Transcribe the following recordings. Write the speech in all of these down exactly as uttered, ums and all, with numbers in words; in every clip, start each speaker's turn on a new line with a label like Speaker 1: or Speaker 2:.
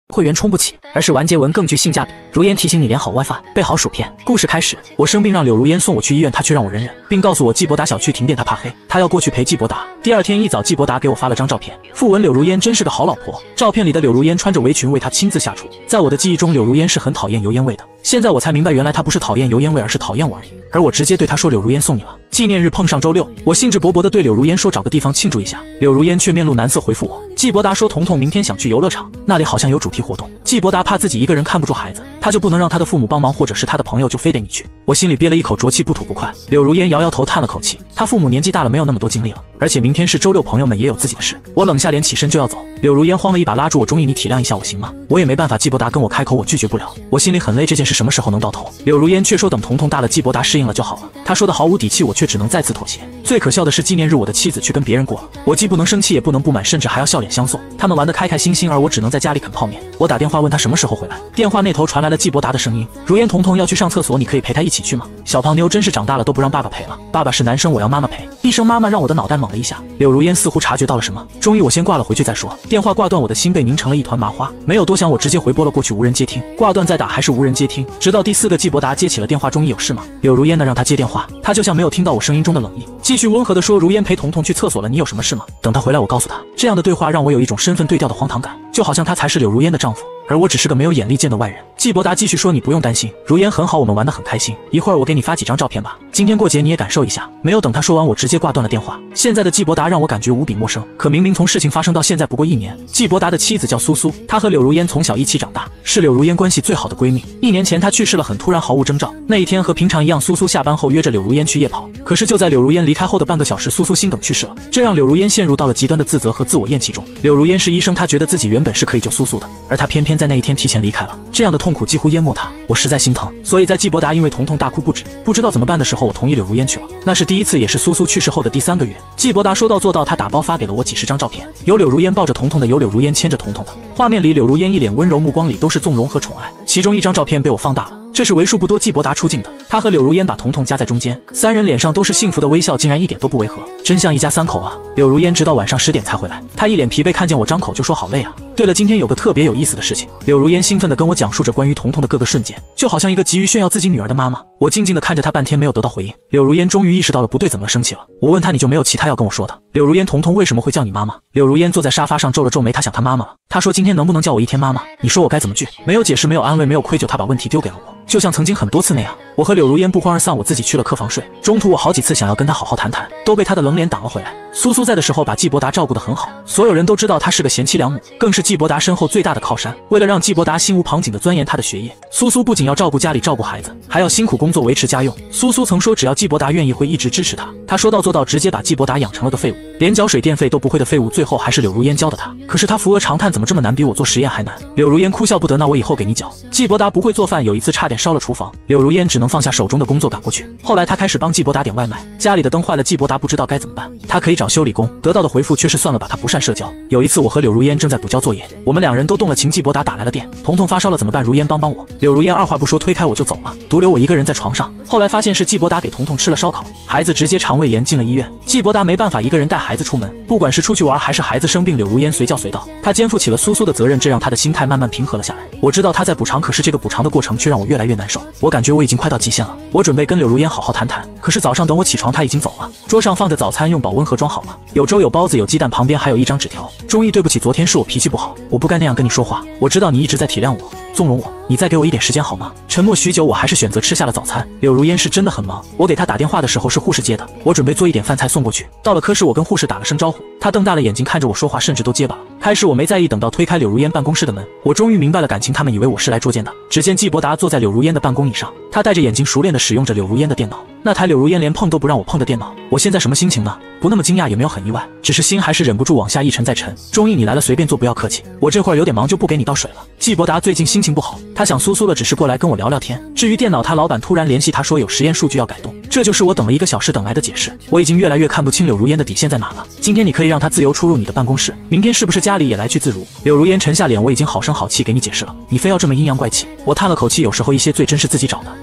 Speaker 1: 会员充不起，而是玩接文更具性价比。如烟提醒你连好 WiFi， 备好薯片。故事开始，我生病让柳如烟送我去医院，她却让我忍忍，并告诉我季伯达小区停电，她怕黑，她要过去陪季伯达。第二天一早，季伯达给我发了张照片，附文柳如烟真是个好老婆。照片里的柳如烟穿着围裙为他亲自下厨。在我的记忆中，柳如烟是很讨厌油烟味的，现在我才明白，原来她不是讨厌油烟味，而是讨厌我而已。而我直接对她说：“柳如烟送你了。”纪念日碰上周六，我兴致勃勃地对柳如烟说找个地方庆祝一下，柳如烟却面露难色回复我。季伯达说彤彤明天想去游乐场，那里好像有主题活动。季伯达怕自己一个人看不住孩子，他就不能让他的父母帮忙，或者是他的朋友就非得你去。我心里憋了一口浊气，不吐不快。柳如烟摇摇头叹了口气，他父母年纪大了，没有那么多精力了，而且明天是周六，朋友们也有自己的事。我冷下脸起身就要走，柳如烟慌了一把拉住我：“钟意，你体谅一下我行吗？”我也没办法，季伯达跟我开口，我拒绝不了。我心里很累，这件事什么时候能到头？柳如烟却说等彤彤大了，季伯达适应了就好了。他说的毫无底气，我却只能再次妥协。最可笑的是，纪念日我的妻子去跟别人过了，我既不能生气也不能不满，甚至还要笑脸相送。他们玩得开开心心，而我只能在家里啃泡面。我打电话问他什么时候回来，电话那头传来了季伯达的声音：“如烟，彤彤要去上厕所，你可以陪他一起去吗？”小胖妞真是长大了都不让爸爸陪了，爸爸是男生，我要妈妈陪。一声妈妈让我的脑袋猛了一下。柳如烟似乎察觉到了什么，终于我先挂了回去再说。电话挂断，我的心被拧成了一团麻花，没有多想，我直接回拨了过去，无人接听。挂断再打还是无人接听，直到第四个季伯达接起了电话：“钟意有事吗？”柳如烟呢让他接电话，他就像没有听到我声音中的冷意，继续温和地说：“如烟陪彤彤去厕所了，你有什么事吗？”等他回来我告诉他。这样的对话让我有一种身份对调的荒唐感，就好像他才是柳如烟的丈夫，而我只是个没有眼力见的外人。季伯达继续说：“你不用担心，如烟很好，我们玩得很开心，一会儿我给你发几张照片吧，今天过节你也感受一下。”没有等他说完，我直接挂断了电话。现在的季伯达让我感觉无比陌生，可明明从事情发生到现在不过一年。季伯达的妻子叫苏苏，她和柳如烟从小一起长大，是柳如烟关系最好的闺蜜。一年前她去世了，很突然，毫无征兆。那一天和平常一样，苏苏下班后约着柳如烟去夜跑，可是就在柳如烟离开后的半个小时，苏苏心梗去世了，这让柳如烟陷入到了极端的自责和自我厌弃中。柳如烟是医生，她觉得自己原本是可以救苏苏的，而她偏偏在那一天提前离开了，这样的痛苦几乎淹没她，我实在心疼。所以在季伯达因为彤彤大哭不止，不知道怎么办的时候，我同意柳如烟去了。那是第一次，也是苏苏去世后的第三个月。季伯达说到做到，他打包发给了我几十张照片，有柳如烟抱着彤彤的，有柳如烟牵着彤彤的。画面里柳如烟一脸温柔，目光里都是纵容和宠爱。其中一张照片被我放大了，这是为数不多季伯达出镜的，他和柳如烟把彤彤夹在中间，三人脸上都是幸福的微笑，竟然一点都不违和，真像一家三口啊。柳如烟直到晚上十点才回来，她一脸疲惫，看见我张口就说好累啊。对了，今天有个特别有意思的事情。柳如烟兴奋地跟我讲述着关于彤彤的各个瞬间，就好像一个急于炫耀自己女儿的妈妈。我静静地看着她半天没有得到回应。柳如烟终于意识到了不对，怎么生气了？我问她，你就没有其他要跟我说的？柳如烟，彤彤为什么会叫你妈妈？柳如烟坐在沙发上皱了皱眉，她想她妈妈了。她说今天能不能叫我一天妈妈？你说我该怎么拒？没有解释，没有安慰，没有愧疚，她把问题丢给了我，就像曾经很多次那样。我和柳如烟不欢而散，我自己去了客房睡。中途我好几次想要跟她好好谈谈，都被她的冷脸挡了回来。苏苏在的时候把季伯达照顾得很好，所有人都知道她是个贤妻良母，更是季伯达身后最大的靠山。为了让季伯达心无旁骛地钻研他的学业，苏苏不仅要照顾家里照顾孩子，还要辛苦工作维持家用。苏苏曾说只要季伯达愿意会一直支持他，他说到做到，直接把季伯达养成了个废物，连缴水电费都不会的废物，最后还是柳如烟教的他。可是他扶额长叹，怎么这么难，比我做实验还难。柳如烟哭笑不得，那我以后给你缴。季伯达不会做饭，有一次差点烧了厨房，柳如烟只能放下手中的工作赶过去。后来他开始帮季伯达点外卖，家里的灯坏了，季伯达不知道该怎么办，他可以找修理工，得到的回复却是算了吧，他不善社交。有一次我和柳如烟正在补交作业，我们两人都动了情，季伯达打来了电，彤彤发烧了怎么办？如烟帮帮我。柳如烟二话不说推开我就走了，独留我一个人在床上。后来发现是季伯达给彤彤吃了烧烤，孩子直接肠胃炎进了医院。季伯达没办法一个人带孩子出门，不管是出去玩还是孩子生病，柳如烟随叫随到，他肩负起了苏苏的责任，这让他的心态慢慢平和了下来。我知道他在补偿，可是这个补偿的过程却让我越来越难受，我感觉我已经快到极限了。我准备跟柳如烟好好谈谈，可是早上等我起床他已经走了，桌上放着早餐，用保温盒装好了，有粥有包子有鸡蛋，旁边还有一张纸条：钟意，对不起，昨天是我脾气不好，我不该那样跟你说话，我知道你一直在体谅我纵容我，你再给我一点时间好吗？沉默许久，我还是选择吃下了早餐。柳如烟是真的很忙，我给她打电话的时候是护士接的，我准备做一点饭菜送过去。到了科室，我跟护士打了声招呼，她瞪大了眼睛看着我说话，甚至都结巴了。开始我没在意，等到推开柳如烟办公室的门，我终于明白了感情，他们以为我是来捉奸的。只见季伯达坐在柳如烟的办公椅上，他戴着眼镜熟练地使用着柳如烟的电脑，那台柳如烟连碰都不让我碰的电脑。我现在什么心情呢？不那么惊讶，也没有很意外，只是心还是忍不住往下一沉再沉。钟意，你来了随便坐，不要客气，我这会儿有点忙，就不给你倒水了。季伯达最近心情不好，他想苏苏了，只是过来跟我聊聊天。至于电脑，他老板突然联系他说有实验数据要改动，这就是我等了一个小时等来的解释。我已经越来越看不清柳如烟的底线在哪了。今天你可以让他自由出入你的办公室，明天是不是家里也来去自如？柳如烟沉下脸，我已经好声好气给你解释了，你非要这么阴阳怪气。我叹了口气，有时候一些罪真是自己找的。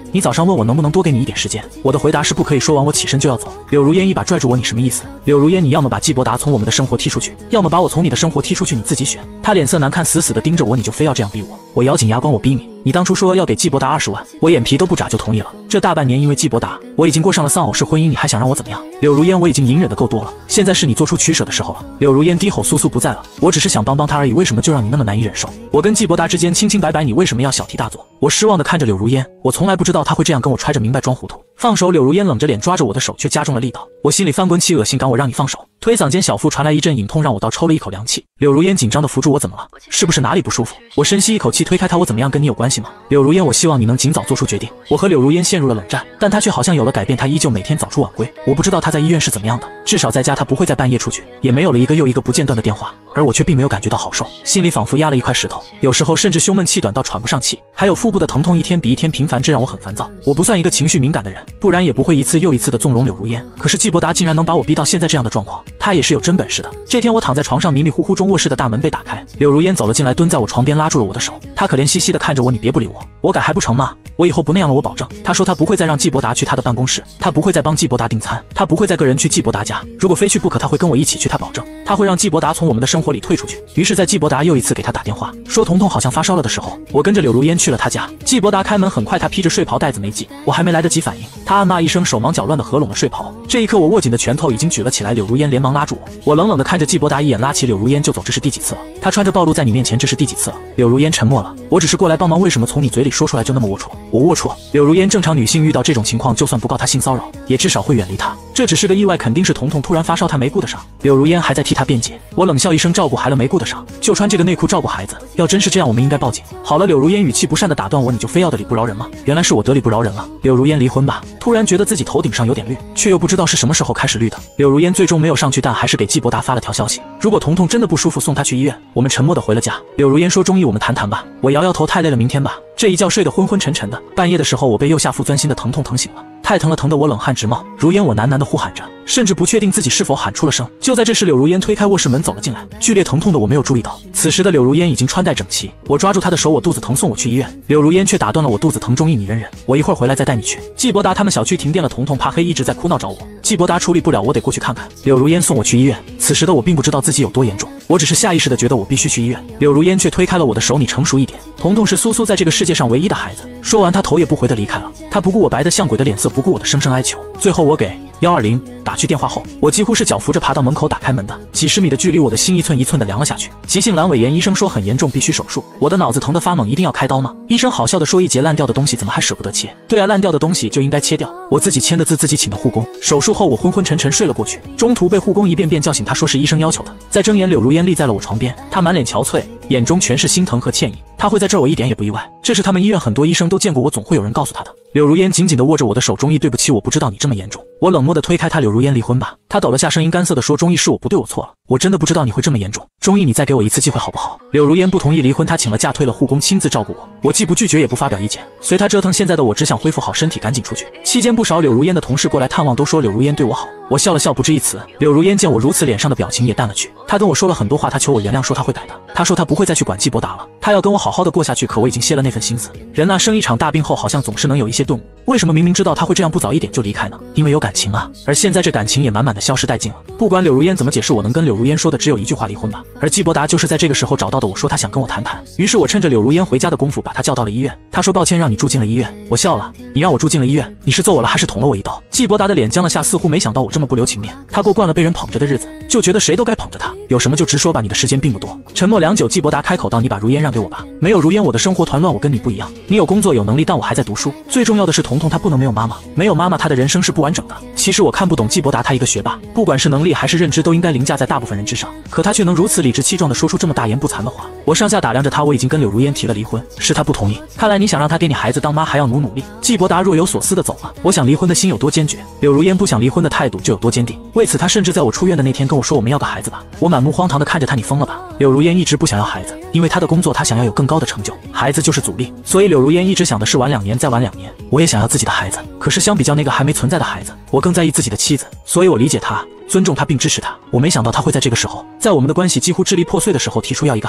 Speaker 1: 你早上问我能不能多给你一点时间，我的回答是不可以，说完我起身就要走。柳如烟一把拽住我，你什么意思？柳如烟，你要么把季伯达从我们的生活踢出去，要么把我从你的生活踢出去，你自己选。他脸色难看，死死地盯着我，你就非要这样逼我？我咬紧牙关，我逼你。你当初说要给季伯达二十万，我眼皮都不眨就同意了。这大半年因为季伯达，我已经过上了丧偶式婚姻，你还想让我怎么样？柳如烟，我已经隐忍的够多了，现在是你做出取舍的时候了。柳如烟低吼，苏苏不在了，我只是想帮帮他而已，为什么就让你那么难以忍受？我跟季伯达之间清清白白，你为什么要小题大做？我失望的看着柳如烟，我从来不知道他会这样跟我揣着明白装糊涂。放手！柳如烟冷着脸抓着我的手，却加重了力道。我心里翻滚起恶心感，我让你放手。推搡间小腹传来一阵隐痛，让我倒抽了一口凉气。柳如烟紧张的扶住我，怎么了？是不是哪里不舒服？我深吸一口气，推开他，我怎么样，跟你有关系吗？柳如烟，我希望你能尽早做出决定。我和柳如烟陷入了冷战，但他却好像有了改变，他依旧每天早出晚归。我不知道他在医院是怎么样的，至少在家他不会在半夜出去，也没有了一个又一个不间断的电话，而我却并没有感觉到好受，心里仿佛压了一块石头，有时候甚至胸闷气短到喘不上气，还有腹部的疼痛一天比一天频繁，这让我很烦躁。我不算一个情绪敏感的人，不然也不会一次又一次的纵容柳如烟。可是季伯达竟然能把我逼到现在这样的状况，他也是有真本事的。这天我躺在床上迷迷糊糊中，卧室的大门被打开，柳如烟走了进来，蹲在我床边拉住了我的手，她可怜兮兮的看着我，你别不理我，我改还不成吗？我以后不那样了，我保证。她说她不会再让季伯达去她的办公室，她不会再帮季伯达订餐，她不会再个人去季伯达家，如果非去不可，她会跟我一起去，她保证。她会让季伯达从我们的生活里退出去。于是在季伯达又一次给她打电话，说彤彤好像发烧了的时候，我跟着柳如烟去了她家。季伯达开门，很快他披着睡袍，袋子没系，我还没来得及反应，他暗骂一声，手忙脚乱的合拢了睡袍。这一刻我握紧的拳头已经举了起来，柳如烟连忙拉住我，我冷冷的看着季伯达一眼，拉起柳如烟就走，这是第几次了？他穿着暴露在你面前，这是第几次了？柳如烟沉默了，我只是过来帮忙，为什么从你嘴里说出来就那么龌龊？我龌龊？柳如烟，正常女性遇到这种情况，就算不告他性骚扰，也至少会远离他。这只是个意外，肯定是彤彤突然发烧，他没顾得上。柳如烟还在替他辩解，我冷笑一声，照顾孩了没顾得上，就穿这个内裤照顾孩子，要真是这样，我们应该报警。好了，柳如烟语气不善的打断我，你就非要得理不饶人吗？原来是我得理不饶人了。柳如烟，离婚吧。突然觉得自己头顶上有点绿，却又不知道是什么时候开始绿的。柳如烟最终没有上去，但还是给季伯达发了条消息，如果彤彤真的不舒服，送他去医院。我们沉默的回了家。柳如烟说，中医我们谈谈吧。我摇摇头，太累了，明天吧。这一觉睡得昏昏沉沉的，半夜的时候我被右下腹钻心的疼痛疼醒了，太疼了，疼得我冷汗直冒。如烟，我喃喃地呼喊着，甚至不确定自己是否喊出了声。就在这时，柳如烟推开卧室门走了进来，剧烈疼痛的我没有注意到，此时的柳如烟已经穿戴整齐。我抓住她的手，我肚子疼，送我去医院。柳如烟却打断了我，肚子疼，中医你忍忍，我一会儿回来再带你去。季伯达他们小区停电了，彤彤怕黑一直在哭闹找我，季伯达处理不了，我得过去看看。柳如烟送我去医院，此时的我并不知道自己有多严重，我只是下意识的觉得我必须去医院。柳如烟却推开了我的手，你成熟一点，彤彤是苏苏在这个世界上唯一的孩子。说完，他头也不回的离开了。他不顾我白得像鬼的脸色，不顾我的声声哀求。最后我给一二零打去电话后，我几乎是脚扶着爬到门口打开门的，几十米的距离，我的心一寸一寸的凉了下去。急性阑尾炎，医生说很严重，必须手术。我的脑子疼得发懵，一定要开刀吗？医生好笑的说，一截烂掉的东西怎么还舍不得切？对啊，烂掉的东西就应该切掉。我自己签的字，自己请的护工。手术后我昏昏沉沉睡了过去，中途被护工一遍遍叫醒，他说是医生要求的。再睁眼，柳如烟立在了我床边，她满脸憔悴，眼中全是心疼和歉意。他会在这儿，我一点也不意外，这是他们医院很多医生都见过，我总会有人告诉他的。柳如烟紧紧地握着我的手，中医对不起，我不知道你这么严重。我冷漠地推开他，柳如烟离婚吧。他抖了下声音，干涩地说，中医是我不对，我错了，我真的不知道你会这么严重，中医你再给我一次机会好不好？柳如烟不同意离婚，他请了假，退了护工，亲自照顾我，我既不拒绝也不发表意见，随他折腾。现在的我只想恢复好身体，赶紧出去。期间不少柳如烟的同事过来探望，都说柳如烟对我好，我笑了笑不置一词。柳如烟见我如此，脸上的表情也淡了去，他跟我说了很多话，他求我原谅，说他会改的，他说他不会再去管季伯达了，他要跟我好好的过下去，可我已经歇了那份心思。人啊，生一场大病后好像总是能有一些顿悟，为什么明明知道他会这样，不早一点就离开呢？因为有感情啊，而现在这感情也满满的消失殆尽了。不管柳如烟怎么解释，我能跟柳如烟说的只有一句话，离婚吧。而季伯达就是在这个时候找到的我，说他想跟我谈谈，于是我趁着柳如烟回家的功夫把他叫到了医院。他说抱歉让你住进了医院。我笑了，你让我住进了医院，你是揍我了还是捅了我一刀？季伯达的脸僵了下，似乎没想到我这么不留情面。他过惯了被人捧着的日子，就觉得谁都该捧着他，有什么就直说吧，你的时间并不多。沉默良久，季伯达开口道，你把如烟让给我吧，没有如烟我的生活团乱，我跟你不一样，你有工作有能力，但我还在读书，最重要的是彤彤她不能没有妈妈，没有妈妈她的人生是不完整的。其实我看不懂季伯达，他一个学霸，不管是能力还是认知都应该凌驾在大部分人之上，可他却能如此理直气壮地说出这么大言不惭的话。我上下打量着他，我已经跟柳如烟提了离婚，是他不同意，看来你想让他给你孩子当妈还要努努力。季伯达若有所思地走了。我想离婚的心有多坚决，柳如烟不想离婚的态度就有多坚定，为此他甚至在我出院的那天跟我说，我们要个孩子吧。我满目荒唐地看着他，你疯了吧？柳如烟一直不想要孩子，因为他的工作他想要有更高的成就，孩子就是阻力，所以柳如烟一直想的是晚两年再晚两年。我也想要自己的孩子，可是相比较那个还没存在的孩子，我更在意自己的妻子，所以我理解他，尊重他并支持他。我没想到他会在这个时候，在我们的关系几乎支离破碎的时候提出要一个孩子。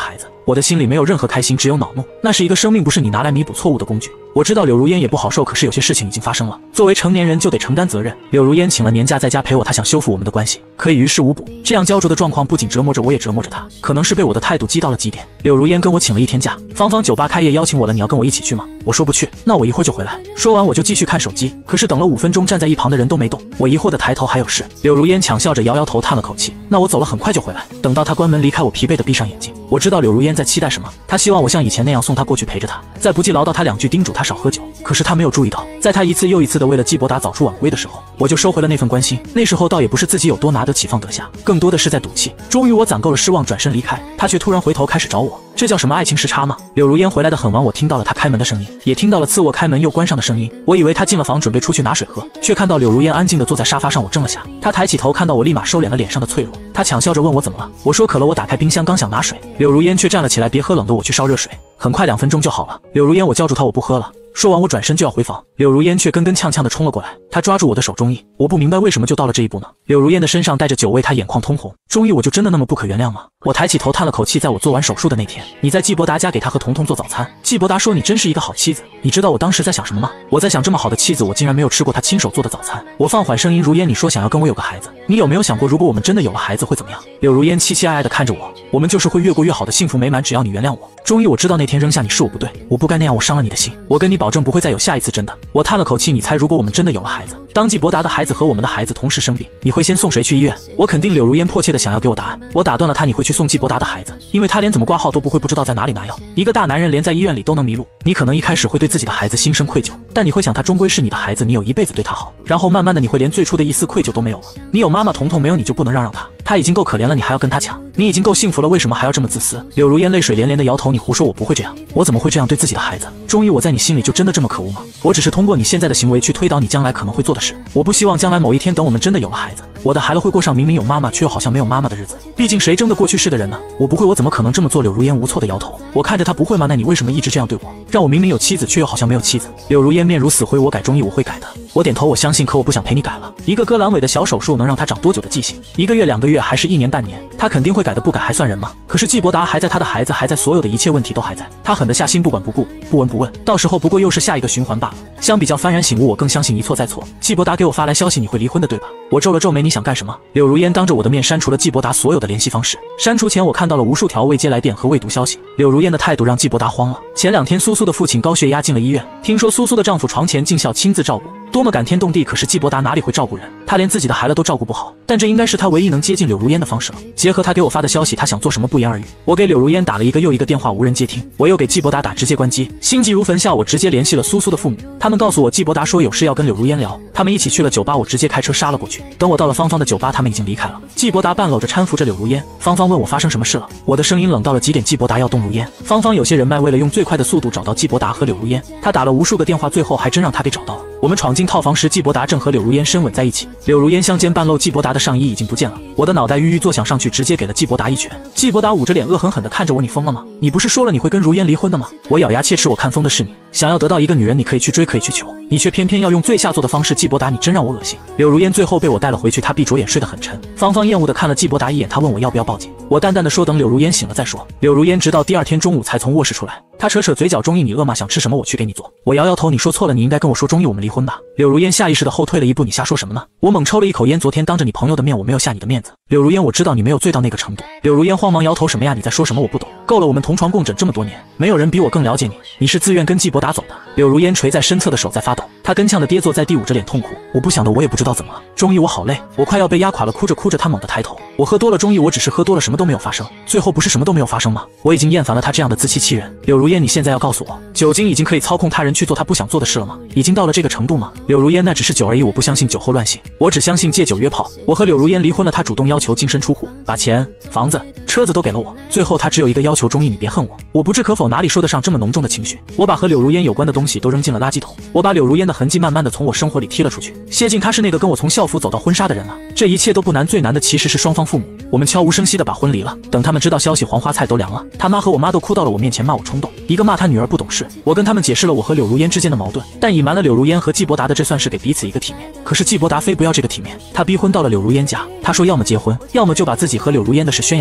Speaker 1: 我的心里没有任何开心，只有恼怒。那是一个生命，不是你拿来弥补错误的工具。我知道柳如烟也不好受，可是有些事情已经发生了，作为成年人就得承担责任。柳如烟请了年假在家陪我，她想修复我们的关系，可以于事无补。这样焦灼的状况不仅折磨着我，也折磨着她。可能是被我的态度激到了极点，柳如烟跟我请了一天假。芳芳酒吧开业邀请我了，你要跟我一起去吗？我说不去，那我一会儿就回来。说完我就继续看手机，可是等了五分钟，站在一旁的人都没动。我疑惑的抬头，还有事？柳如烟强笑着摇摇头，叹了口气。那我走了，很快就回来。等到她关门离开，我疲惫的闭上眼睛。我知道柳如烟在期待什么，她希望我像以前那样送她过去陪着她，再不济唠叨她两句，叮嘱她少喝酒。可是她没有注意到，在她一次又一次的为了季伯达早出晚归的时候，我就收回了那份关心。那时候倒也不是自己有多拿得起放得下，更多的是在赌气。终于我攒够了失望，转身离开，她却突然回头开始找我。这叫什么爱情时差吗？柳如烟回来的很晚，我听到了她开门的声音，也听到了次卧开门又关上的声音。我以为她进了房准备出去拿水喝，却看到柳如烟安静地坐在沙发上。我怔了下，她抬起头看到我，立马收敛了脸上的脆弱。她强笑着问我怎么了，我说渴了。我打开冰箱刚想拿水，柳如烟却站了起来，别喝冷的，我去烧热水，很快两分钟就好了。柳如烟，我叫住她，我不喝了。说完我转身就要回房，柳如烟却跟跟呛呛地冲了过来，她抓住我的手，钟意，我不明白为什么就到了这一步呢？柳如烟的身上带着酒味，她眼眶通红，钟意，我就真的那么不可原谅吗？我抬起头叹了口气，在我做完手术的那天，你在季伯达家给他和彤彤做早餐，季伯达说你真是一个好妻子，你知道我当时在想什么吗？我在想这么好的妻子，我竟然没有吃过她亲手做的早餐。我放缓声音，如烟，你说想要跟我有个孩子，你有没有想过如果我们真的有了孩子会怎么样？柳如烟凄凄爱爱地看着我，我们就是会越过越好的幸福美满，只要你原谅我。钟意，我知道那天扔下你是我不对，我不该那样，我伤了你的心，我跟你保证不会再有下一次。真的，我叹了口气，你猜如果我们真的有了孩子，当季伯达的孩子和我们的孩子同时生病，你会先送谁去医院？我肯定柳如烟迫切的想要给我答案。我打断了他，你会去送季伯达的孩子，因为他连怎么挂号都不会，不知道在哪里拿药。一个大男人连在医院里都能迷路，你可能一开始会对自己的孩子心生愧疚，但你会想他终归是你的孩子，你有一辈子对他好，然后慢慢的你会连最初的一丝愧疚都没有了。你有妈妈彤彤，没有你就不能让让他，他已经够可怜了，你还要跟他抢，你已经够幸福了，为什么还要这么自私？柳如烟泪水连连的摇头，你胡说，我不会这样，我怎么会这样对自己的孩子？终于我在你心里就真的这么可恶吗？我只是通过你现在的行为去推导你将来可能会做的事，我不希望将来某一天等我们真的有了孩子，我的孩子会过上明明有妈妈却又好像没有妈妈的日子，毕竟谁争得过去世的人呢？我不会，我怎么可能这么做？柳如烟无措的摇头，我看着他，不会吗？那你为什么一直这样对我，让我明明有妻子却又好像没有妻子？柳如烟面如死灰，我改，中意我会改的。我点头，我相信，可我不想陪你改了。一个割阑尾的小手术能让他长多久的记性？一个月、两个月，还是一年半年？他肯定会改的，不改还算人吗？可是季伯达还在，他的孩子还在，所有的一切问题都还在，他狠得下心，不管不顾，不闻不问，到时候不过又是下一个循环罢了。相比较幡然醒悟，我更相信一错再错。季伯达给我发来消息，你会离婚的，对吧？我皱了皱眉，你想干什么？柳如烟当着我的面删除了季伯达所有的联系方式，删除前我看到了无数条未接来电和未读消息。柳如烟的态度让季伯达慌了。前两天苏苏的父亲高血压进了医院，听说苏苏的丈夫床前尽孝亲自照顾，多么感天动地，可是季伯达哪里会照顾人？他连自己的孩子都照顾不好，但这应该是他唯一能接近柳如烟的方式了。结合他给我发的消息，他想做什么不言而喻。我给柳如烟打了一个又一个电话，无人接听，我又给季伯达打，直接关机。心急如焚下，我直接联系了苏苏的父母，他们告诉我季伯达说有事要跟柳如烟聊，他们一起去了酒吧，我直接开车杀了过去。等我到了芳芳的酒吧，他们已经离开了。季伯达半搂着搀扶着柳如烟，芳芳问我发生什么事了，我的声音冷到了极点，季伯达要动如烟。芳芳有些人脉，为了用最快的速度找到季伯达和柳如烟，他打了无数个电话，最后还真让他给找到了。我们闯进套房时，季伯达正和柳如烟深吻在一起，柳如烟相间半露季伯达的上衣已经不见了。我的脑袋郁郁作，想上去直接给了季伯达一拳。季伯达捂着脸恶狠狠地看着我，你疯了吗？你不是说了你会跟如烟离婚的吗？我咬牙切齿，我看疯的是你，想要得到一个女人，你可以去追，可以去求，你却偏偏要用最下作的方式。季伯达，你真让我恶心。柳如烟最后被我带了回去，她闭着眼睡得很沉。芳芳厌恶地看了季伯达一眼，她问我要不要报警，我淡淡的说等柳如烟醒了再说。柳如烟直到第二天中午才从卧室出来，她扯扯嘴角，钟意你饿吗？想吃什么我去给你做。我摇摇头，你说错了，你应该跟我说钟意我们离婚吧。柳如烟下意识地后退了一步，你瞎说什么呢？我猛抽了一口烟，昨天当着你朋友的面我没有下你的面子。柳如烟，我知道你没有醉到那个程度。柳如烟慌忙摇头，什么呀？你在说什么？我不懂。够了，我们同床共枕这么多年，没有人比我更了解你，你是自愿跟季伯达走的。柳如烟垂在身侧的手在发抖，她跟呛的跌坐在地，捂着脸痛哭。我不想的，我也不知道怎么了。钟意，我好累，我快要被压垮了。哭着哭着，她猛地抬头，我喝多了。钟意，我只是喝多了，什么都没有发生。最后不是什么都没有发生吗？我已经厌烦了她这样的自欺欺人。柳如烟，你现在要告诉我，酒精已经可以操控他人去做他不想做的事了吗？已经到了这个程度吗？柳如烟，那只是酒而已，我不相信酒后乱性，我只相信借酒约炮。我和柳如烟离婚了，她主动要求净身出户，把钱、房子、车子都给了我，最后她只有一个要求，钟意你别恨我。我不置可否，哪里说得上这么浓重的情绪？我把和柳如烟有关的东西都扔进了垃圾桶，我把柳如烟的痕迹慢慢的从我生活里踢了出去。谢晋他是那个跟我从校服走到婚纱的人了，这一切都不难，最难的其实是双方父母。我们悄无声息的把婚离了，等他们知道消息，黄花菜都凉了。他妈和我妈都哭到了我面前，骂我冲动，一个骂他女儿不懂事。我跟他们解释了我和柳如烟之间的矛盾，但隐瞒了柳如烟和季伯达的，这算是给彼此一个体面。可是季伯达非不要这个体面，他逼婚到了柳如烟家，他说要么结婚，要么就把自己和柳如烟的事宣扬出去。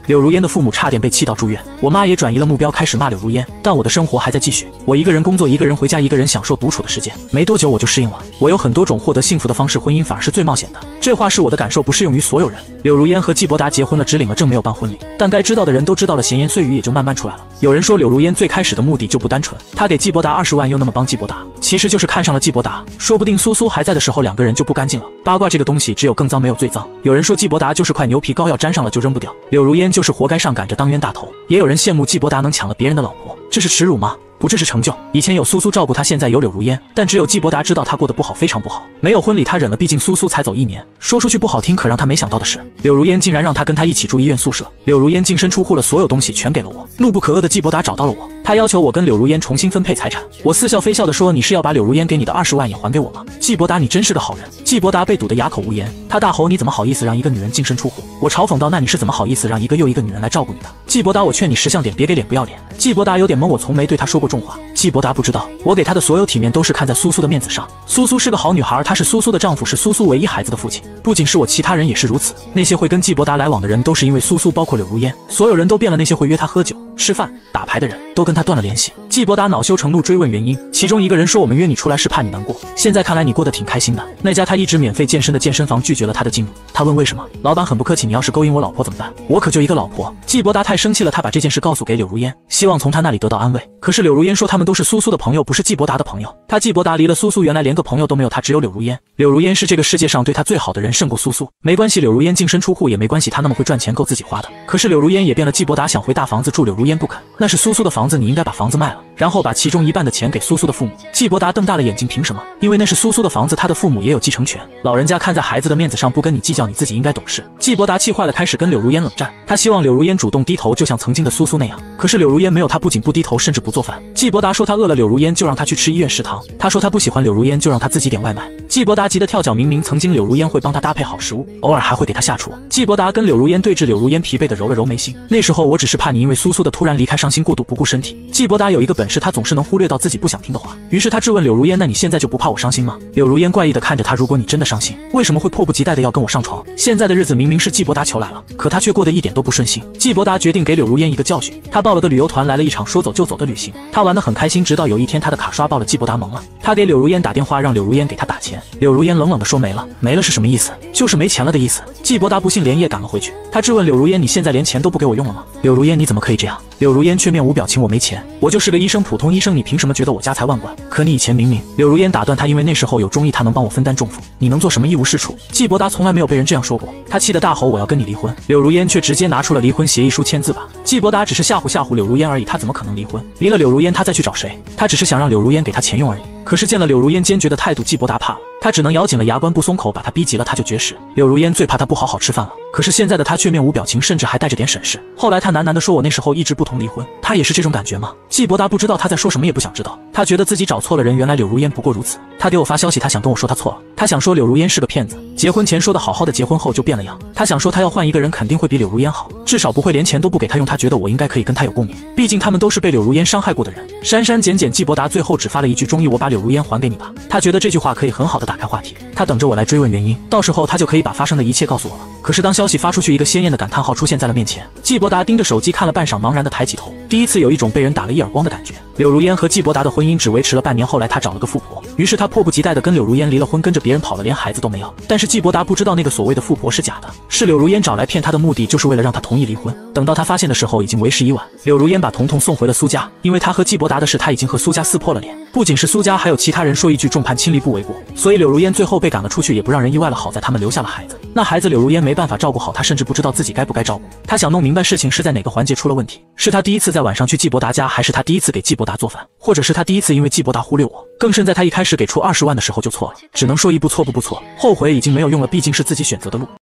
Speaker 1: 柳如烟的父母差点被气到住院，我妈也转移了目标，开始骂柳如烟。但我的生活还在继续，我一个人工作，一个人回家，一个人享受独处的时间。没多久我就适应了。我有很多种获得幸福的方式，婚姻反而是最冒险的。这话是我的感受，不适用于所有人。柳如烟和季伯达结婚了，只领了证，没有办婚礼，但该知道的人都知道了，闲言碎语也就慢慢出来了。有人说柳如烟最开始的目的就不单纯，她给季伯达二十万，又那么帮季伯达，其实就是看上了季伯达。说不定苏苏还在的时候，两个人就不干净了。八卦这个东西，只有更脏没有最脏。有人说季伯达就是块牛皮膏药，沾上了就扔不掉，柳如烟就是活该上赶着当冤大头。也有人羡慕季伯达能抢了别人的老婆，这是耻辱吗？不，这是成就。以前有苏苏照顾他，现在有柳如烟，但只有季伯达知道他过得不好，非常不好。没有婚礼他忍了，毕竟苏苏才走一年。说出去不好听，可让他没想到的是，柳如烟竟然让他跟他一起住医院宿舍。柳如烟净身出户了，所有东西全给了我。怒不可遏的季伯达找到了我，他要求我跟柳如烟重新分配财产。我似笑非笑的说：“你是要把柳如烟给你的二十万也还给我吗？”季伯达，你真是个好人。季伯达被堵得哑口无言，他大吼：“你怎么好意思让一个女人净身出户？”我嘲讽道：“那你是怎么好意思让一个又一个女人来照顾你的？”季伯达，我劝你识相点，别给脸不要脸。季伯达有点懵，我从没对他说过重话。季伯达不知道，我给他的所有体面都是看在苏苏的面子上。苏苏是个好女孩，她是苏苏的丈夫，是苏苏唯一孩子的父亲。不仅是我，其他人也是如此。那些会跟季伯达来往的人都是因为苏苏，包括柳如烟，所有人都变了。那些会约他喝酒、吃饭、打牌的人都跟他断了联系。季伯达恼羞成怒追问原因，其中一个人说：“我们约你出来是怕你难过，现在看来你过得挺开心的。”那家他一直免费健身的健身房拒绝了他的进入。他问为什么，老板很不客气：“你要是勾引我老婆怎么办？我可就一个老婆。”季伯达太生气了，他把这件事告诉给柳如烟，希望从他那里得到安慰。可是柳如烟说他们都是苏苏的朋友，不是季伯达的朋友。他季伯达离了苏苏，原来连个朋友都没有，他只有柳如烟。柳如烟是这个世界上对他最好的人，胜过苏苏。没关系，柳如烟净身出户也没关系，他那么会赚钱，够自己花的。可是柳如烟也变了，季伯达想回大房子住，柳如烟不肯。那是苏苏的房子，你应该把房子卖了，然后把其中一半的钱给苏苏的父母。季伯达瞪大了眼睛，凭什么？因为那是苏苏的房子，他的父母也有继承权。老人家看在孩子的面子上不跟你计较，你自己应该懂事。季伯达气坏了，开始跟柳如烟冷战。他希望柳如烟主动低头，就像曾经的苏苏那样。可是柳如烟没有，他不仅不低头，甚至不做饭。季伯达说他饿了，柳如烟就让他去吃医院食堂。他说他不喜欢柳如烟，就让他自己点外卖。季伯达急得跳脚，明明曾经柳如烟会帮他搭配好食物，偶尔还会给他下厨。季伯达跟柳如烟对峙，柳如烟疲惫的揉了揉眉心。那时候我只是怕你因为苏苏的突然离开伤心过度，不顾身体。季伯达有一个本事，他总是能忽略到自己不想听的话。于是他质问柳如烟：“那你现在就不怕我伤心吗？”柳如烟怪异的看着他：“如果你真的伤心，为什么会迫不及待的要跟我上床？现在的日子明明是季伯达求来了，可他却过得一点都不顺心。”季伯达决定给柳如烟一个教训，他报了个旅游团，来了一场说走就走的旅行。他玩得很开心，直到有一天他的卡刷爆了，季伯达懵了。他给柳如烟打电话，让柳如烟给他打钱。柳如烟冷冷的说：“没了。”没了是什么意思？就是没钱了的意思。季伯达不信，连夜赶了回去。他质问柳如烟：“你现在连钱都不给我用了吗？”柳如烟：“你怎么可以这样？”柳如烟却面无表情：“我没钱，我就是个医生，普通医生，你凭什么觉得我家财万贯？可你以前明明……”柳如烟打断他：“因为那时候有中医，他能帮我分担重负，你能做什么？一无是处。”季伯达从来没有被人这样说过，他气得大吼：“我要跟你离婚！”柳如烟却直接拿出了离婚协议书签字吧。季伯达只是吓唬吓唬柳如烟而已，他怎么可能离婚？离了柳如烟，他再去找谁？他只是想让柳如烟给他钱用而已。可是见了柳如烟坚决的态度，季伯达怕了，他只能咬紧了牙关不松口，把他逼急了他就绝食。柳如烟最怕他不好好吃饭了，可是现在的他却面无表情，甚至还带着点审视。后来他喃喃地说：“我那时候一直不同离婚。”他也是这种感觉吗？季伯达不知道他在说什么，也不想知道。他觉得自己找错了人，原来柳如烟不过如此。他给我发消息，他想跟我说他错了，他想说柳如烟是个骗子，结婚前说的好好的，结婚后就变了样。他想说他要换一个人，肯定会比柳如烟好，至少不会连钱都不给他用。他觉得我应该可以跟他有共鸣，毕竟他们都是被柳如烟伤害过的人。删删减减，季伯达最后只发了一句：“终于我把柳如烟还给你吧。”他觉得这句话可以很好的打开话题，他等着我来追问原因，到时候他就可以把发生的一切告诉我了。可是当消息发出去，一个鲜艳的感叹号出现在了面前。季伯达盯着手机看了半晌，茫然的抬起头，第一次有一种被人打了一耳光的感觉。柳如烟和季伯达的婚姻只维持了半年，后来他找了个富婆，于是他迫不及待的跟柳如烟离了婚，跟着别人跑了，连孩子都没要。但是季伯达不知道那个所谓的富婆是假的，是柳如烟找来骗他的，目的就是为了让他同意离婚。等到他发现的时候，已经为时已晚。柳如烟把彤彤送回了苏家，因为他和季伯达的事，他已经和苏家撕破了脸。不仅是苏家，还有其他人说一句重判亲离不为过，所以柳如烟最后被赶了出去，也不让人意外了。好在他们留下了孩子，那孩子柳如烟没办法照顾好，他甚至不知道自己该不该照顾。他想弄明白事情是在哪个环节出了问题，是他第一次在晚上去季伯达家，还是他第一次给季伯达做饭，或者是他第一次因为季伯达忽略我。更甚在他一开始给出二十万的时候就错了，只能说一不错步步错，后悔已经没有用了，毕竟是自己选择的路。